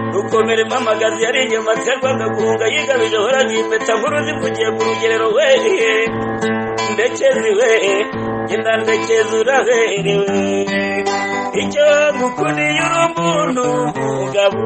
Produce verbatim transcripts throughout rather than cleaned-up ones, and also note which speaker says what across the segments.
Speaker 1: rukomere mpamagazi yari inyuma terwaga guhunga yigabije horaga impeta nkuru zivugiye ku rugerero wehe ndekezi we genda ndekezi uraberewe icyo mukundiye uri umuntu mugabo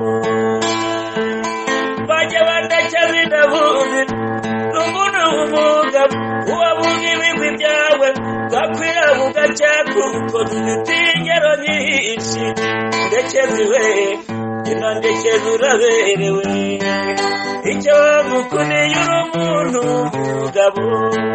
Speaker 1: bajya bandekezi ndabuzi n'umuntu w'umugabo uwabuga ibigwi byawe bwakwira bugacya kuko dufite ingero nyinshi ndekezi we genda ndekezi uraberewe icyo mukundiye uri umuntu mugabo.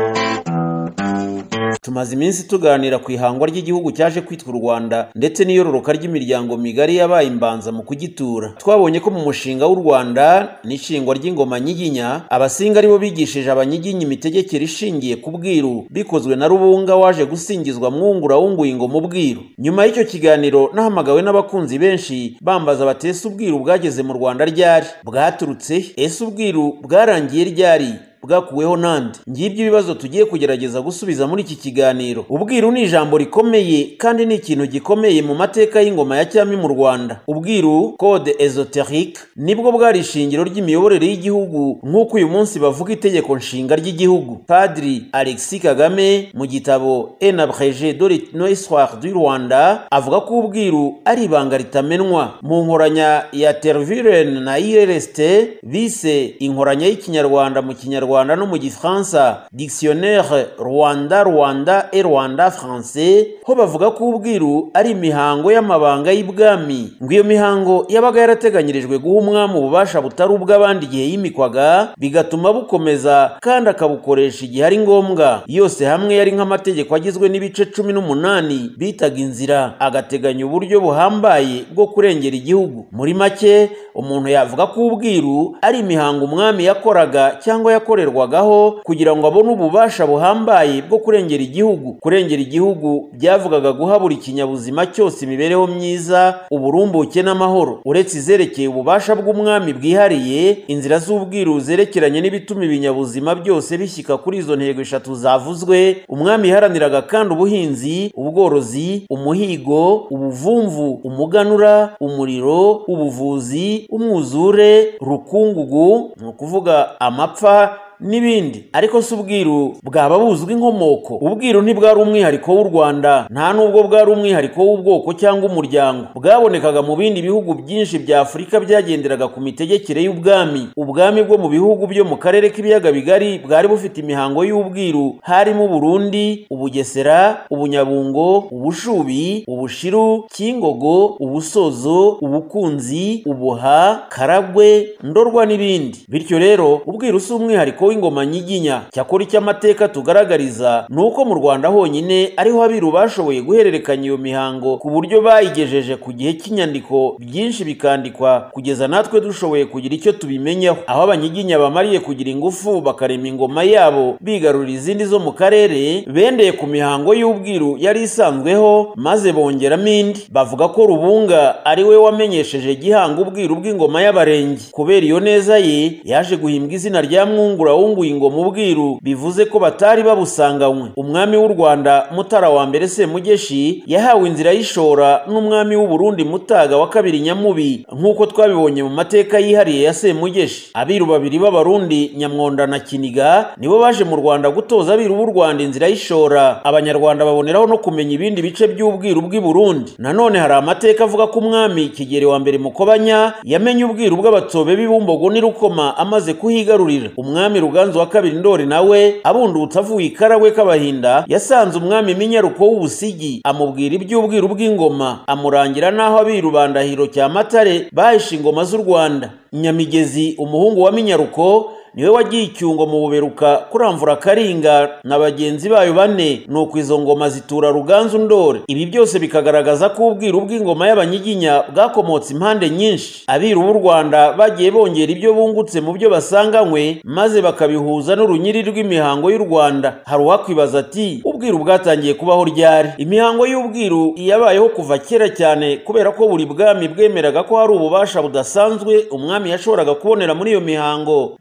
Speaker 2: Tumaze iminsi tuganira ku ihangwa ry'igihugu cyaje kwitwa u Rwanda ndetse n'iyororoka ry'imiryango migari yabaye imbanza mu kugitura. Twabonye ko mu mushinga w'u Rwanda n'ishingwa ry'ingoma nyiginya abasinga aribo bigishije abanyiginya imitegekere ishingiye ku bwiru bikozwe na Rubunga waje gusingizwa mwungura wunguye ingoma ubwiru. Nyuma y'icyo kiganiro nahamagawe n'abakunzi benshi bambaza batese ubwiru bwageze mu Rwanda ryari, bwaturutse ese ubwiru bwarangiye ryari, bwakuweho nande. Ngibyo ibibazo tugiye kugerageza gusubiza muri iki kiganiro. Ubwiru ni ijambo rikomeye kandi ni ikintu gikomeye mu mateka y'ingoma ya cyami mu Rwanda. Ubwiru code esoterique nibwo bwari ishingiro ry'imiyoborere y'igihugu nk'uko uyu munsi bavuga itegeko nshinga ry'igihugu. Padiri Alexis Kagame mu gitabo Un abrégé de l'histoire du Rwanda avuga ko ubwiru ari ibanga ritamenwa. Mu nkoranya ya Tervuren na I R S T bise inkoranya y'ikinyarwanda mu kinyarwanda Rwanda no mu Gifaransa Dictionnaire Rwanda Rwanda et Rwanda Français ho bavuga ko ubwiru ari imihango y'amabanga y'ibwami. Ngo iyo mihango yabaga yarateganyirijwe guha umwami ububasha butari ubw'abandi igihe yimikwaga bigatuma bukomeza kandi akabukoresha igihe ari ngombwa. Yose hamwe yari nk'amategeko agizwe n'ibice cumi n'umunani bitaga inzira, agateganya uburyo buhambaye bwo kurengera igihugu. Muri make umuntu yavuga ko ubwiru ari imihango umwami yakoraga cyangwa yakorerwagaho kugira ngo abone ububasha buhambaye bwo kurengera igihugu. Kurengera igihugu byavugaga guha buri kinyabuzima cyose imibereho myiza, uburumbuke n'amahoro. Uretse izerekeye ububasha bw'umwami bwihariye, inzira z'ubwiru zerekeranye n'ibituma ibinyabuzima byose bishyika kuri izo ntego eshatu zavuzwe. Umwami yaharaniraga kandi ubuhinzi, ubworozi, umuhigo, ubuvumvu, umuganura, umuriro, ubuvuzi, umwuzure, rukungugu, ni ukuvuga amapfa n'ibindi. Ariko si ubwiru bwaba buzwi inkomoko. Ubwiru ntibwari umwihariko w'u Rwanda, nta nubwo bwari umwihariko w'ubwoko cyangwa umuryango. Bwabonekaga mu bindi bihugu byinshi bya Afurika byagenderaga ku mitegekere y'ubwami. Ubwami bwo mu bihugu byo mu karere k'ibiyaga bigari bwari bufite imihango y'ubwiru, harimo Burundi, Ubugesera, Ubunyabungo, Ubushubi, Ubushiru, Kingogo, Ubusozo, Ubukunzi, Ubuha, Karagwe, Ndorwa n'ibindi. Bityo rero ubwiru si umwihariko w'ingoma nyiginya. Cyakora icy'amateka tugaragariza ni uko mu Rwanda honyine ariho abiru bashoboye guhererekanya iyo mihango ku buryo bayigejeje ku gihe cy'inyandiko, byinshi bikandikwa kugeza natwe dushoboye kugira icyo tubimenyaho. Aho abanyiginya bamariye kugira ingufu bakarema ingoma yabo bigarurira izindi zo mu karere, bendeye ku mihango y'ubwiru yari isanzweho maze bongeramo indi. Bavuga ko Rubunga ari we wamenyesheje Gihanga ubwiru bw'ingoma y'Abarenge. Kubera iyo neza ye yaje guhimbwa izina rya mwungura wunguye ingoma ubwiru, bivuze ko batari babusanganywe. Umwami w'u Rwanda Mutara wa mbere Semugeshi yahawe inzira y'ishora n'umwami w'u Burundi Mutaga wa kabiri Nyamubi, nk'uko twabibonye mu mateka yihariye ya Semugeshi. Abiru babiri b'Abarundi Nyamwonda na Kiniga nibo baje mu Rwanda gutoza abiru b'u Rwanda inzira y'ishora. Abanyarwanda baboneraho no kumenya ibindi bice by'ubwiru bw'i Burundi. Nanone hari amateka avuga ko umwami Kigeli wa mbere Mukobanya yamenye ubwiru bw'Abatsobe b'Ibumbogo n'i Rukoma amaze kuhigarurira. Umwami Ruganzu wa kabiri Ndori nawe abundutse avuye i Karagwe k'Abahinda yasanze umwami Minyaruko w'Ubusigi, amubwira iby'ubwiru bw'ingoma, amurangira n'aho abiru ba Ndahiro Cyamatare bahishe ingoma z'u Rwanda. Nyamigezi umuhungu wa Minyaruko niwe wagiye icyungo mu Buberuka kuramvura Karinga na bagenzi bayo bane, nuko izo ngoma zitura Ruganzu Ndori. Ibi byose bikagaragaza ko ubwiru bw'ingoma y'Abanyiginya bwakomotse impande nyinshi. Abiru b'u Rwanda bagiye bongera ibyo bungutse mu byo basanganywe maze bakabihuza n'urunyiri rw'imihango y'u Rwanda. Hari uwakwibaza ati ubwiru bwatangiye kubaho ryari? Imihango y'ubwiru yabayeho kuva kera cyane, kubera ko buri bwami bwemeraga ko hari ububasha budasanzwe umwami yashoboraga kubonera muri iyo mihango, bigatuma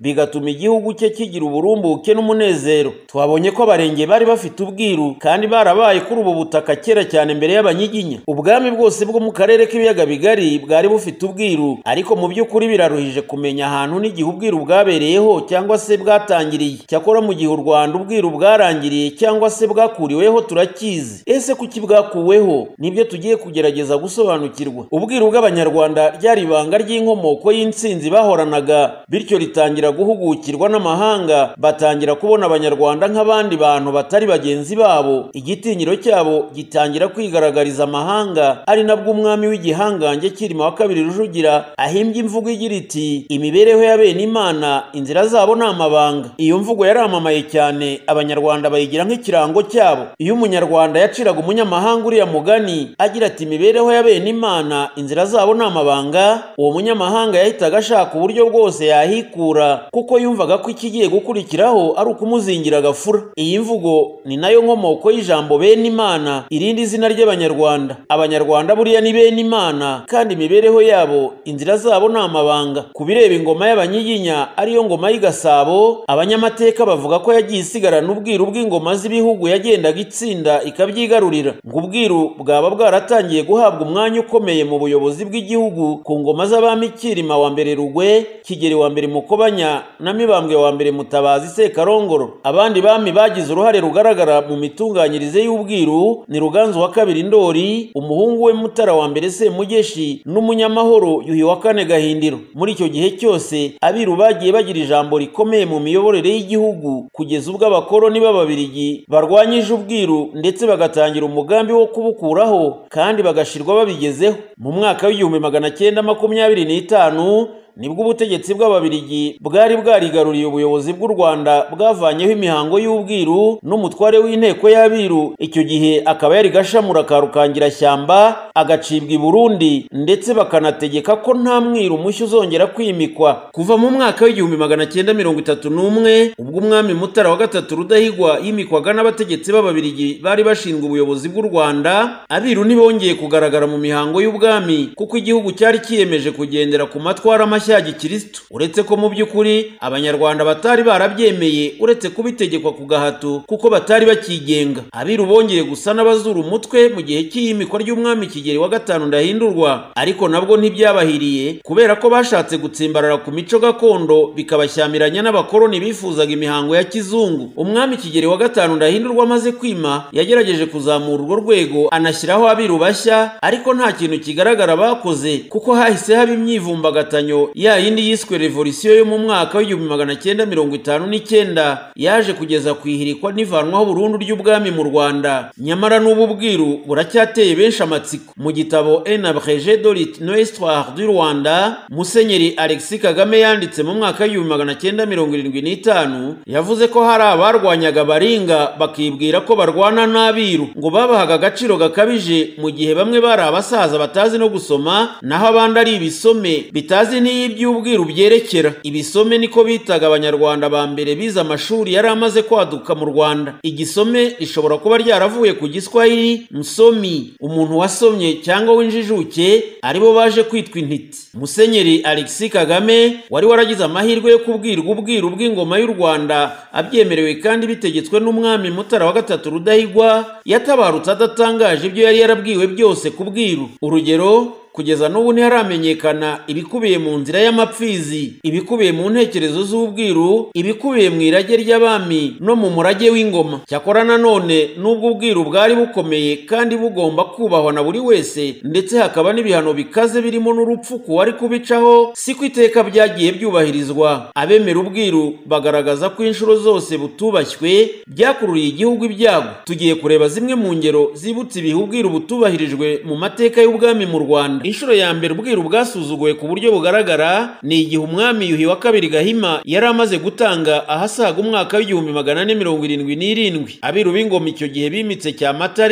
Speaker 2: bituma igihugu cye kigira uburumbuke n'umunezero. Twabonye ko abarenge bari bafite ubwiru kandi barabaye kuri ubu butaka kera cyane mbere y'abanyiginya. Ubwami bwose bwo mu karere k'ibiyaga bigari bwari bufite ubwiru, ariko mu by'ukuri biraruhije kumenya ahantu n'igihe ubwiru bwabereyeho cyangwa se bwatangiriye. Cyakora mu gihe u Rwanda ubwiru bwarangiriye cyangwa se bwakuriweho turakizi. Ese kuki bwakuweho? Nibyo tugiye kugerageza gusobanukirwa. Ubwiru bw'Abanyarwanda ryari ibanga ry'inkomoko y'intsinzi bahoranaga, bityo ritangira guhugukirwa n'amahanga, batangira kubona Abanyarwanda nk'abandi bantu batari bagenzi babo. Igitinyiro cyabo gitangira kwigaragariza amahanga, ari nabwo umwami w'igihangange Cyilima wa kabiri Rujugira ahimbye imvugo igira iti imibereho ya bene Imana inzira zabo ni amabanga. Iyo mvugo yaramamaye cyane, Abanyarwanda bayigira nk'ikirango cyabo. Iyo umunyarwanda yaciraga umunyamahanga uriya mugani agira ati imibereho ya bene Imana inzira zabo ni amabanga, uwo munyamahanga yahitaga ashaka uburyo bwose yahikura, kuko yumvaga ko ikigiye gukurikiraho ari ukumuzingira agafura. Iyi mvugo ni nayo nkomoko y'ijambo bene Imana, irindi zina ry'Abanyarwanda. Abanyarwanda buriya ni bene Imana, kandi imibereho yabo inzira zabo ni amabanga. Ku bireba ingoma y'Abanyiginya ariyo ngoma y'i Gasabo, abanyamateka bavuga ko yagiye isigarana ubwiru bw'ingoma z'ibihugu yagendaga itsinda ikabyigarurira. Ngo ubwiru bwaba bwaratangiye guhabwa umwanya ukomeye mu buyobozi bw'igihugu ku ngoma z'abami Cyilima wa mbere Rugwe, Kigeli wa mbere Mukobanya na Mibambwe wa mbere Mutabazi Sekarongoro. Abandi bami bagize uruhare rugaragara mu mitunganyirize y'ubwiru ni Ruganzu wa kabiri Ndori, umuhungu we Mutara wa mbere Semugeshi n'umunyamahoro Yuhi wa kane Gahindiro. Muri icyo gihe cyose abiru bagiye bagira ijambo rikomeye mu miyoborere y'igihugu, kugeza ubwo abakoloni b'Ababiligi barwanyije ubwiru ndetse bagatangira umugambi wo kubukuraho, kandi bagashirwa babigezeho. Mu mwaka w'igihumbi magana cyenda makumyabiri n'itanu nibwo ubutegetsi bw'Ababiligi bwari bwarigaruriye ubuyobozi bw'u Rwanda, bwavanyeho imihango y'ubwiru n'umutware w'inteko y'abiru. Icyo gihe akaba yari Gashamura ka Rukangirashyamba, agacibwa i Burundi, ndetse bakanategeka ko nta mwiru mushya uzongera kwimikwa. Kuva mu mwaka w'igihumbi magana cyenda mirongo itatu n'umwe ubwo umwami Mutara wa gatatu Rudahigwa yimikwaga n'abategetsi b'Ababiligi bari bashinzwe ubuyobozi bw'u Rwanda, abiru ntibongeye kugaragara mu mihango y'ubwami, kuko igihugu cyari kiyemeje kugendera ku matwara mashya ya Gikristo. Uretse ko mu by'ukuri Abanyarwanda batari barabyemeye, uretse kubitegekwa ku gahato kuko batari bakigenga. Abiru bongeye gusa n'abazura umutwe mu gihe cy'iyimikwa ry'umwami Kigeli wa gatanu Ndahindurwa, ariko nabwo ntibyabahiriye kubera ko bashatse gutsimbarara ku mico gakondo, bikabashyamiranya n'abakoloni bifuzaga imihango ya kizungu. Umwami Kigeli wa gatanu Ndahindurwa amaze kwima, yagerageje kuzamura urwo rwego anashyiraho abiru bashya, ariko nta kintu kigaragara bakoze, kuko hahise haba imyivumbagatanyo ya yindi yiswe revolisiyo yo mu mwaka w'igihumbi magana cyenda mirongo itanu n'icyenda, yaje kugeza ku ihirikwa n'ivanwaho burundu ry'ubwami mu Rwanda. Nyamara n'ubu bwiru buracyateye benshi amatsiko. Mu gitabo Un abrégé de l'histoire du Rwanda, Musenyeri Alexis Kagame yanditse mu mwaka w'igihumbi magana cyenda mirongo irindwi n'itanu, yavuze ko hari abarwanyaga Baringa bakibwira ko barwana n'abiru, ngo babahaga agaciro gakabije, mu gihe bamwe bari abasaza batazi no gusoma, naho abandi ari ibisome bitazi n'iyi iby'ubwiru byerekera. Ibisome niko bitaga Abanyarwanda ba mbere bize amashuri yari amaze kwaduka mu Rwanda. Igisome rishobora kuba ryaravuye ku Giswahili msomi, umuntu wasomye cyangwa w'injijuke, aribo baje kwitwa intiti. Musenyeri Alexis Kagame wari waragize amahirwe yo kubwirwa ubwiru bw'ingoma y'u Rwanda, abyemerewe kandi bitegetswe n'umwami Mutara wa gatatu Rudahigwa, yatabarutse adatangaje ibyo yari yarabwiwe byose ku bwiru. Urugero, kugeza n'ubu ntiharamenyekana ibikubiye mu nzira y'amapfizi, ibikubiye mu ntekerezo z'ubwiru, ibikubiye mu irage ry'abami no mu murage w'ingoma. Cyakora nanone n'ubwo ubwiru bwari bukomeye kandi bugomba kubahwa na buri wese, ndetse hakaba n'ibihano bikaze birimo n'urupfu ku wari kubicaho, siko iteka byagiye byubahirizwa. Abemera ubwiru bagaragaza ko inshuro zose butubashywe byakururiye igihugu ibyago. Tugiye kureba zimwe mu ngero zibutse ibihe ubwiru butubahirijwe mu mateka y'ubwami mu Rwanda. Inshuro ya mbere ubwiru bwasuzuguwe ku buryo bugaragara ni igihe umwami Yuhi wa kabiri Gahima yari amaze gutanga ahasaga umwaka w'igihumbi magana ane mirongo irindwi n'irindwi. Abiru b'ingoma icyo gihe bimitse Cyamatare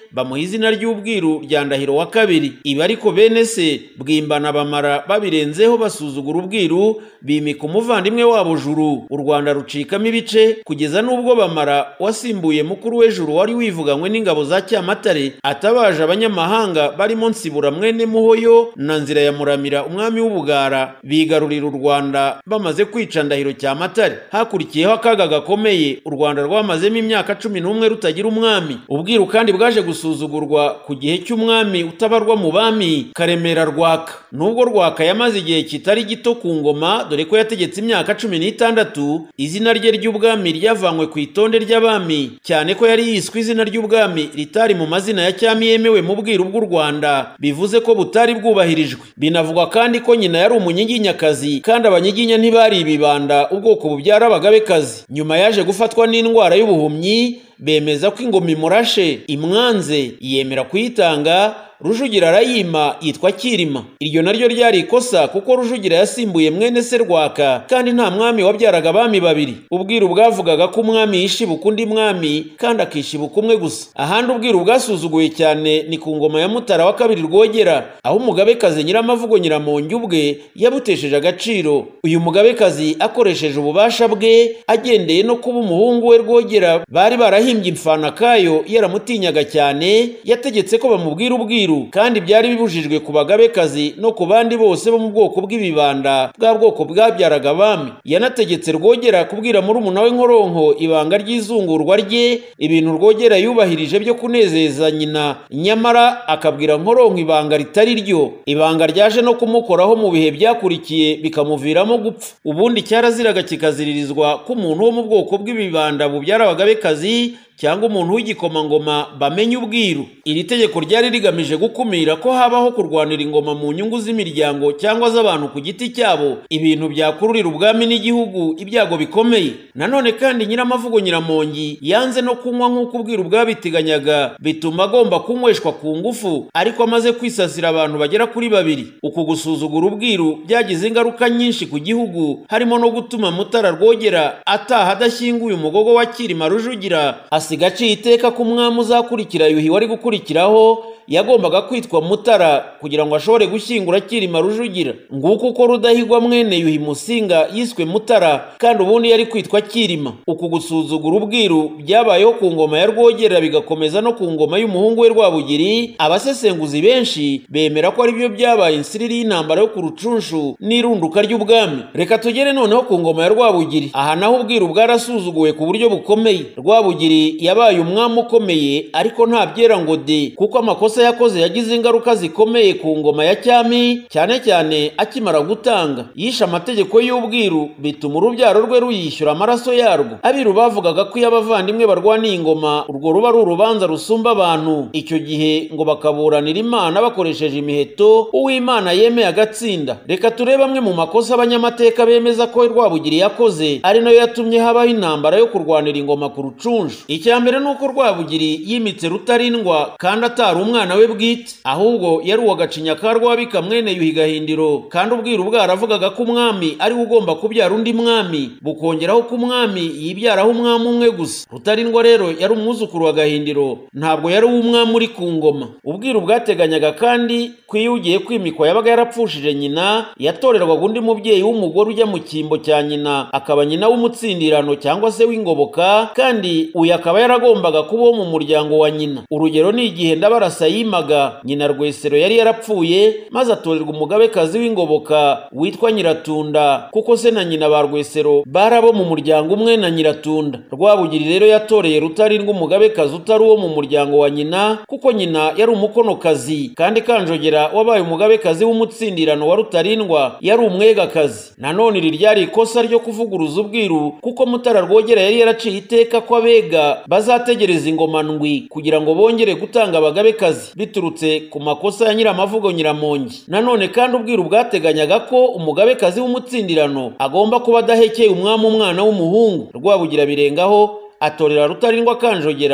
Speaker 2: bamuha izina ry'ubwiru rya Ndahiro wa kabiri. Ibi ariko bene se Bwimbana bamara babirenzeho basuzugura ubwiru, bimika umuvandimwe wabo Juru. U Rwanda rucikamo ibice kugeza n'ubwo Bamara wasimbuye mukuru we Juru wari wivuganywe n'ingabo za Cyamatare atabaje abanyamahanga barimo Nsibura mwene Muhoyo na Nzira ya Muramira umwami w'Ubugara, bigarurira u Rwanda bamaze kwica Ndahiro Cyamatare. Hakurikiyeho akaga gakomeye, u Rwanda rwamazemo imyaka cumi n'umwe rutagira umwami. Ubwiru kandi bwaje gusuzugurwa ku gihe cy'umwami utabarwa mu bami Karemera Rwaka. Nubwo Rwaka yamaze igihe kitari gito ku ngoma, dore ko yategetse imyaka cumi n'itandatu, izina rye ry'ubwami ryavanywe ku itonde ry'abami, cyane ko yari yiswe izina ry'ubwami ritari mu mazina ya cyami yemewe mu bwiru bw'u Rwanda, bivuze ko butari bwubahirijwe. Binavugwa kandi ko nyina yari umunyiginyakazi, kandi abanyiginya ntibari ibibanda, ubwoko bubyara abagabekazi. Nyuma yaje gufatwa n'indwara y'ubuhumyi, bemeza ko ingoma imurashe, imwanze, yemera kuyitanga. Rujugira arayima, yitwa Kirima. Iryo naryo ryari ikosa, kuko Rujugira yasimbuye mwene se Rwaka, kandi nta mwami wabyaraga abami babiri. Ubwiru bwavugaga ko umwami yishibuka undi mwami, kandi akishibuka umwe gusa. Ahandi ubwiru bwasuzuguye cyane ni ku ngoma ya Mutara wa kabiri Rwogera, aho umugabekazi Nyiramavugo Nyiramongi ubwe yabutesheje agaciro. Uyu mugabekazi akoresheje ububasha bwe, agendeye no kuba umuhungu we Rwogera bari barahimbye imfanakayo, yaramutinyaga cyane, yategetse ko bamubwira ubwiru, kandi byari bibujijwe ku bagabekazi no ku bandi bose bo mu bwoko bw'ibibanda, bwa bwoko bwabyaraga abami. Yanategetse Rwogera kubwira murumuna we Nkoronko ibanga ry'izungurwa rye, ibintu Rwogera yubahirije byo kunezeza nyina, nyamara akabwira Nkoronko ibanga ritari ryo, ibanga ryaje no kumukoraho mu bihe byakurikiye bikamuviramo gupfa. Ubundi cyaraziraga kikaziririzwa ko umuntu wo mu bwoko bw'ibibanda bubyara abagabekazi cyangwa umuntu w'igikomangoma bamenya ubwiru. Iri tegeko ryari rigamije gukumira ko habaho kurwanira ingoma mu nyungu z'imiryango cyangwa z'abantu ku giti cyabo, ibintu byakururira ubwami n'igihugu ibyago bikomeye. Nanone kandi Nyiramavugo Nyiramongi yanze no kunywa nk'uko ubwiru bwabiteganyaga, bituma agomba kunyweshwa ku ngufu, ariko amaze kwisasira abantu bagera kuri babiri. Uku gusuzugura ubwiru byagize ingaruka nyinshi ku gihugu, harimo no gutuma Mutara Rwogera ataha adashyinguye umugogo wa Kirima Rujugira, asiga aciye iteka ko umwami uzakurikira Yuhi wari gukurikiraho yagombaga kwitwa Mutara kugira ngo ashobore gushyingura Kirima Rujugira. Nguko uko Rudahigwa mwene Yuhi Musinga yiswe Mutara, kandi ubundi yari kwitwa Kirima. Uku gusuzugura ubwiru byabayeho ku ngoma ya Rwogera, bigakomeza no ku ngoma y'umuhungu we Rwabugiri. Abasesenguzi benshi bemera ko ari byo byabaye insiriri y'intambara yo ku Rucunshu n'irunduka ry'ubwami. Reka tugere noneho ku ngoma ya Rwabugiri. Aha naho ubwiru bwarasuzuguwe ku buryo bukomeye. Rwabugiri yabaye umwami ukomeye, ariko nta byera ngo de, kuko amakosa yakoze yagize ingaruka zikomeye ku ngoma ya cyami, cyane cyane akimara gutanga. Yishe amategeko y'ubwiru, bituma urubyaro rwe ruyishyura amaraso yarwo. Abiru bavugaga ko iyo abavandimwe barwaniye ingoma, urwo ruba ari urubanza rusumba abantu. Icyo gihe ngo bakaburanira Imana bakoresheje imiheto, uw'Imana yemeye agatsinda. Reka turebe amwe mu makosa abanyamateka bemeza ko Rwabugiri yakoze, ari nayo yatumye habaho intambara yo kurwanira ingoma ku Rucunshu. Icya mbere nuko Rwabugiri yimitse Rutarindwa, kandi atari umwana we bwite, ahubwo yari uwa Gacinya ka Rwabika mwene Yuhi Gahindiro, kandi ubwiru bwaravugaga ko umwami ari we ugomba kubyara undi mwami, bukongeraho ko umwami yibyaraho umwami umwe gusa. Rutarindwa rero yari umwuzukuru wa Gahindiro, ntabwo yari uw'umwami uri ku ngoma. Ubwiru bwateganyaga kandi ko iyo ugiye kwimikwa yabaga yarapfushije nyina, yatorerwaga undi mubyeyi w'umugore ujya mu cyimbo cya nyina, akaba nyina w'umutsindirano cyangwa se w'ingoboka, kandi uyu akaba yaragombaga kuba wo mu muryango wa nyina. Urugero ni igihe Ndabarasa yimaga, nyina Rwesero yari yarapfuye, maze atorerwa umugabekazi w'ingoboka witwa Nyiratunda, kuko se na nyina ba Rwesero bari abo mu muryango umwe na Nyiratunda. Rwabugiri rero yatoreye Rutarindwa umugabekazi utari uwo mu muryango wa nyina, kuko nyina yari umukonokazi, kandi Kanjogera wabaye umugabekazi w'umutsindirano wa Rutarindwa yari umwegakazi. Nanone iri ryari ikosa ryo kuvuguruza ubwiru, kuko Mutara Rwogera yari yaraciye iteka ko abega bazategereza ingoma ndwi kugira ngo bongere gutanga abagabekazi, biturutse ku makosa ya Nyiramavugo Nyiramongi. Nanone kandi ubwiru bwateganyaga ko umugabekazi w'umutsindirano agomba kuba adahekeye umwami umwana w'umuhungu. Rwabugira birengaho atorera Rutarindwa Kanjogera,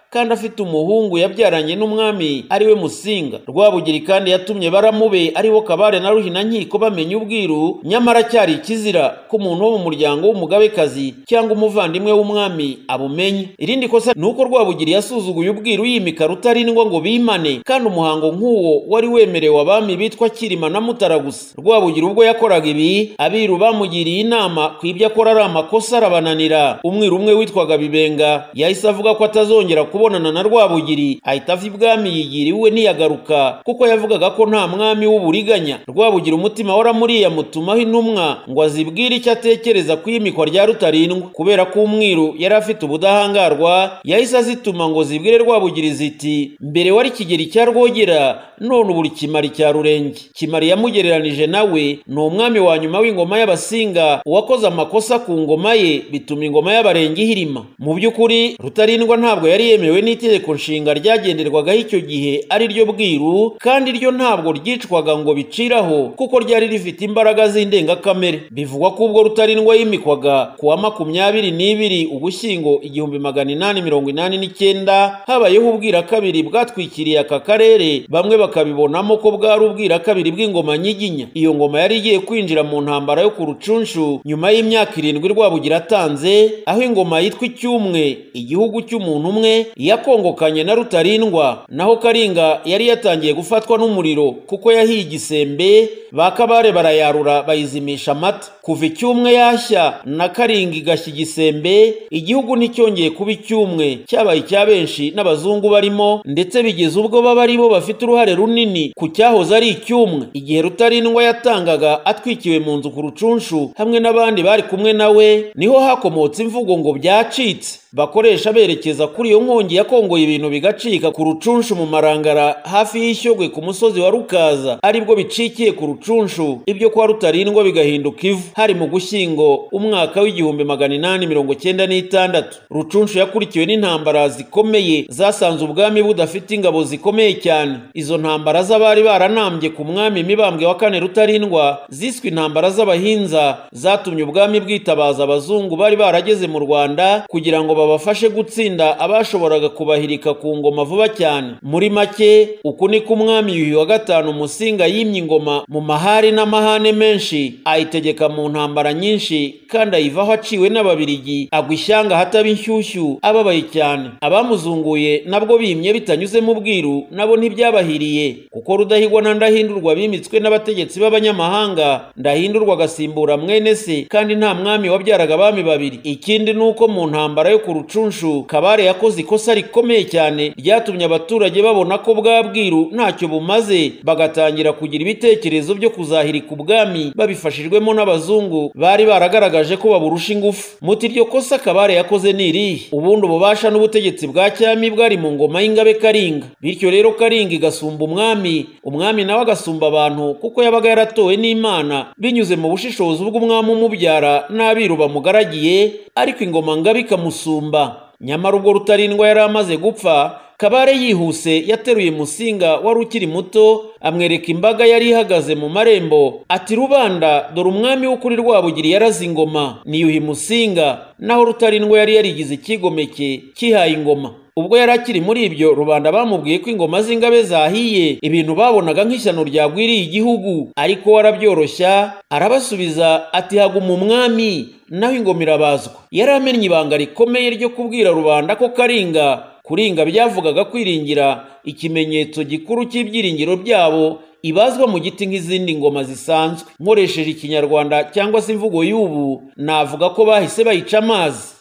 Speaker 2: kandi afite umuhungu yabyaranye n'umwami ari we Musinga. Rwabugiri kandi yatumye baramube aribo Kabare na Ruhinankiko bamenya ubwiru, nyamara cyari ikizira ko umuntu wo mu muryango w'umugabekazi cyangwa umuvandimwe w'umwami abumenya. Irindi kosa nuko Rwabugiri yasuzuguye ubwiru yimika Rutarindwa ngo bimane, kandi umuhango nk'uwo wari wemerewe abami bitwa Kirima na Mutara gusa. Rwabugiri ubwo yakoraga ibi, abiru bamugiriye inama ku ibyo akora ari amakosa arabananira. Umwiru umwe witwaga Bibenga yahise avuga ko atazongera kubonana na Rwabugiri, ahita ava ibwami yigira iwe ntiyagaruka, kuko yavugaga ko nta mwami w'uburiganya. Rwabugiri umutima waramuriye amutumaho intumwa ngo azibwire icyo atekereza ku iyimikwa rya Rutarindwa. Kubera ko umwiru yari afite ubudahangarwa, yahise azituma ngo zibwire Rwabugiri ziti, mbere wari Kigeli cya Rwogera, none ubu Kimari cya Rurenge. Kimari yamugereranije nawe ni umwami wa nyuma w'ingoma y'Abasinga uwakoze amakosa ku ngoma ye bituma ingoma y'Abarenge ihirima. Mu by'ukuri Rutarindwa ntabwo yari yemewe n'itegeko nshinga ryagenderwagaho icyo gihe ari ryo bwiru, kandi ryo ntabwo ryicwaga ngo biciraho kuko ryari rifite imbaraga z'indengakamere. Bivugwa ko ubwo Rutarindwa yimikwaga kuwa makumyabiri n'ibiri Ugushyingo igihumbi magana inani mirongo inani n'icyenda habayeho ubwira kabiri bwatwikiriye aka karere, bamwe bakabibonamo ko bwari ubwira kabiri bw'ingoma Nyiginya. Iyo ngoma yari igiye kwinjira mu ntambara yo ku Rucunshu nyuma y'imyaka irindwi Rwabugiri atanze, aho ingoma yitwa Icyumwe, igihugu cy'umuntu umwe, yakongokanye na Rutarindwa, naho Karinga yari yatangiye gufatwa n'umuriro kuko yahiye igisembe, ba Kabare barayarura bayizimisha amata. Kuva Icyumwe yashya na Karinga igashya igisembe, igihugu nticyongeye kuba Icyumwe, cyabaye icya benshi n'abazungu barimo, ndetse bigeze ubwo baba ari bo bafite uruhare runini ku cyahoze ari Icyumwe. Igihe Rutarindwa yatangaga atwikiwe mu nzu ku Rucunshu hamwe n'abandi bari kumwe nawe, niho hakomotse imvugo ngo byacitse bakoresha berekeza kuri iyo nkongi yakongoye ibintu bigacika ku Rucunshu mu Marangara hafi y'Ishyogwe ku musozi wa Rukaza, aribwo bicikiye ku Rucunshu, ibyo kwa Rutarindwa bigahinduka ivu. Hari mu Gushyingo umwaka w'igihumbi magana inani mirongo cyenda n'itandatu. Rucunshu yakurikiwe n'intambara zikomeye zasanze ubwami budafite ingabo zikomeye cyane. Izo ntambara z'abari baranambye ku mwami Mibambwe wa kane Rutarindwa ziswe intambara z'Abahinza, zatumye ubwami bwitabaza abazungu bari barageze mu Rwanda kugira ngo babafashe gutsinda abashoboraga kubahirika ku ngoma vuba cyane. Muri make, uku niko umwami Yuhi wa gatanu Musinga yimye ingoma mu mahari n'amahane menshi, ayitegeka mu ntambara nyinshi, kandi ayivaho aciwe n'Ababirigi, agwa ishyanga hataba inshyushyu, ababaye cyane. Abamuzunguye nabwo bimye bitanyuze mu bwiru nabo ntibyabahiriye, kuko Rudahigwa na Ndahindurwa bimitswe n'abategetsi b'abanyamahanga, Ndahindurwa agasimbura mwene se, kandi nta mwami wabyaraga abami babiri. Ikindi nuko mu ntambara yo ku Rucunshu Kabare yakoze ikosa rikomeye cyane ryatumye abaturage babona ko bwa bwiru ntacyo bumaze, bagatangira kugira ibitekerezo byo kuzahirika ubwami babifashijwemo n'abazungu bari baragaragaje ko baburusha ingufu. Muti iryo kosa Kabare yakoze ni irihe? Ubundi ububasha n'ubutegetsi bwa cyami bwari mu ngoma y'Ingabe Karinga, bityo rero Karinga igasumba umwami, umwami nawe agasumba abantu kuko yabaga yaratowe n'Imana binyuze mu bushishozi bw'umwami umubyara n'abiru bamugaragiye, ariko ingoma Ngabe ikamusumba. Nyamara ubwo Rutarindwa yari amaze gupfa, Kabare yihuse yateruye Musinga wari ukiri muto, amwereka imbaga yari ihagaze mu marembo, ati rubanda, dore umwami w'ukuri Rwabugiri yaraze ingoma, ni Yuhi Musinga, naho Rutarindwa yari yarigize ikigomeke kihaye ingoma. Ubwo yari akiri muri ibyo, rubanda bamubwiye ko ingoma z'Ingabe zahiye, ibintu babonaga nk'ishyano ryagwiriye igihugu, ariko warabyoroshya arabasubiza ati haguma umwami, naho ingoma irabazwa. Yari amennye ibanga rikomeye ryo kubwira rubanda ko Karinga kuringa byavugaga kwiringira, ikimenyetso gikuru cy'ibyiringiro byabo, ibazwa mu giti nk'izindi ngoma zisanzwe. Nkoresheje Ikinyarwanda cyangwa se imvugo y'ubu, navuga ko bahise bayica amazi.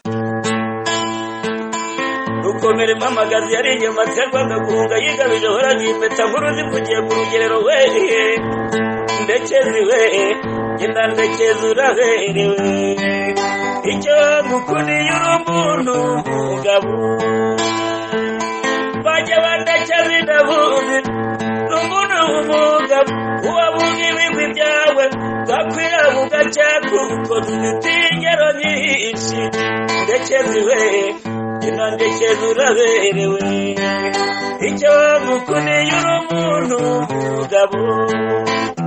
Speaker 1: Rukomere mpamagazi yari inyuma terwaga guhunga yigabije horaga impeta nkuru zivugiye ku rugerero we, ndekezi we, genda ndekezi uraberewe, icyo mukuniye uri umuntu mugabo, bajya bandekezi ndabuzi n'umuntu w'umugabo, uwabuga ibigwi byawe bwakwira bugacya kuko dufite ingero nyinshi, ndekezi we, genda ndekezi uraberewe, icyo mukuniye uri umuntu mugabo.